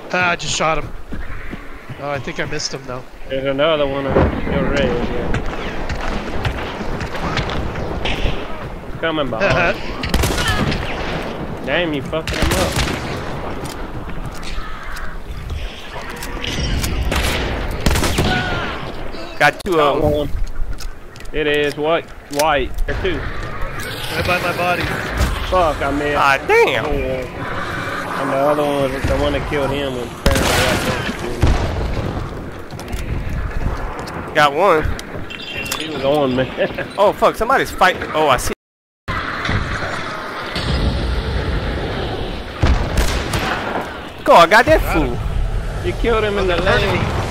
Ah, I just shot him. Oh, I think I missed him though. There's another one on your red, yeah. Coming behind. Damn, you fucking him up. Got two of them. It is white. There two. Right by my body. Fuck, I missed. Ah, damn. And the other one was the one that killed him. Was Got one. he was on me. Oh fuck, somebody's fighting. Oh, I see. Go, I got that fool. You killed him in the lane.